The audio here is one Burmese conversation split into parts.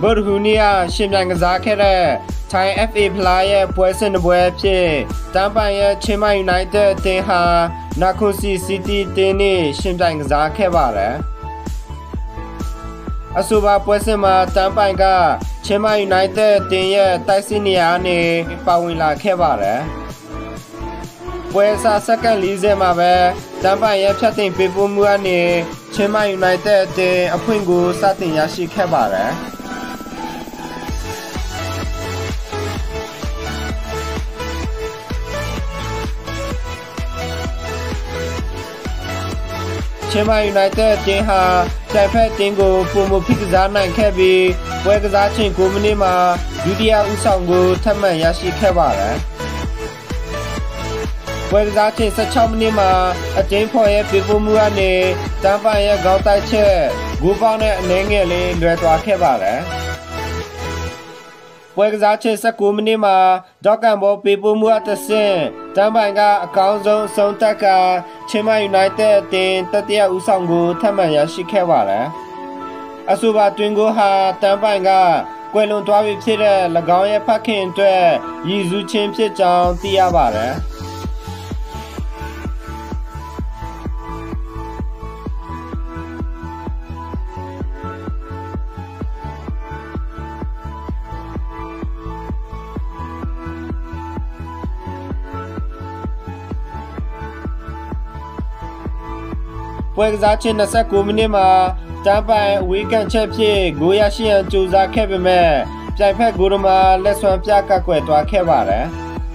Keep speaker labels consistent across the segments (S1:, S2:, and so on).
S1: ဘော်ဟူနီယာရှင်မြန်ကစားခဲ့တဲ့ Thai FA ဖလားရဲ့ပွဲစဉ်တစ်ပွဲဖြစ်တမ်ပိုင်ရဲ့ချင်းမိုင်ယူနိုက်တက်အသင်းဟာနာခွန်စီစီးတီးအသင်းနဲ့ရှင်ပြိုင်ကစားခဲ့ပါတယ်အဆိုပါပွဲစဉ်မှာတမ်ပိုင်ကချင်းမိုင်ယူနိုက်တက်အသင်းရဲ့တိုက်စစ်နေရာနဲ့ပါဝင်လာခဲ့ပါတယ်ပွဲစားစက္ကန့်40မှာပဲတမ်ပိုင်ရဲ့ဖြတ်တင်ပေးပို့မှုအနေချင်းမိုင်ယူနိုက်တက်အသင်းအဖွင့်ကိုစတင်ရရှိခဲ့ပါတယ်ချင်းမိုင်ယူနိုက်တက်အသင်းဟာပြိုင်ဖက်အသင်းကိုပုံမဖိကစားနိုင်ခဲ့ပြီးပွဲကစားချိန်9မိနစ်မှာဒုတိယဦးဆောင်ကိုထပ်မံရရှိခဲ့ပါတယ်ပွဲကစားချိန်16မိနစ်မှာအသင်းဖော်ရဲ့ပေးပို့မှုကနေတမ်ပိုင်ရဲ့ခေါင်းတိုက်ချက်ဂိုးပေါင်းနဲ့အနည်းငယ်လေးလွဲသွားခဲ့ပါတယ်ပွဲကစားချိန်19မိနစ်မှာဒေါကန်ဘောပေးပို့မှုအသင်းတမ်ပိုင်ကအကောင်းဆုံးအဆုံးသက်ကချင်းမိုင်ယူနိုက်တက်အသင်းတတိယဦးဆောင်ကိုထပ်မံရရှိခဲ့ပါတယ်အဆိုပါတွင်ကိုဟာတမ်ပိုင်ကကွယ်လွန်သွားပြီဖြစ်တဲ့၎င်းရဲ့ဖခင်အတွက်ရည်စူးခြင်းဖြစ်ကြောင်းသိရပါတယ်ပွဲကစားချိန်29မိနစ်မှာတမ်ပိုင်ဝေးကန်ချက်ဖြစ်ဂိုးရရှိရန်ကြိုးစားခဲ့ပေမဲ့ပြိုင်ဖက်ဂိုးမှာလက်စွမ်းပြကကွယ်သွားခဲ့ပါတယ်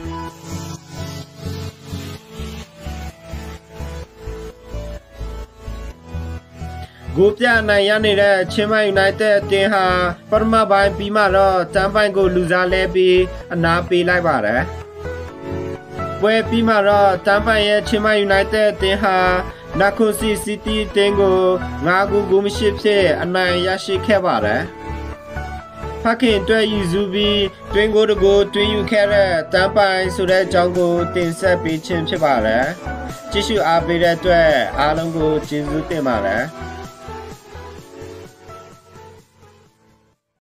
S1: ဂိုးပြနိုင်ရနေတဲ့ချင်းမိုင်ယူနိုက်တက်အသင်းဟာပထမပိုင်းပြီးမှတော့တမ်ပိုင်ကိုလူစားလဲပြီးအနားပေးလိုက်ပါတယ်ပွဲပြီးမှတော့တမ်ပိုင်ရဲ့ချင်းမိုင်ယူနိုက်တက်အသင်းဟာနာခွန်စီစီးတီးအသင်းကို9ဂိုးမရှိဖြစ်အနိုင်ရရှိခဲ့ပါတယ်ဖခင်တွေ့ရည်စူးပြီးတွင်ကိုတကိုတွင်ယူခဲ့တဲ့တမ်ပိုင်ဆိုတဲ့အကြောင်းကိုတင်ဆက်ပေးခြင်းဖြစ်ပါတယ်ကြည့်ရှုအားပေးတဲ့အတွက်အားလုံးကိုကျေးဇူးတင်ပါတယ်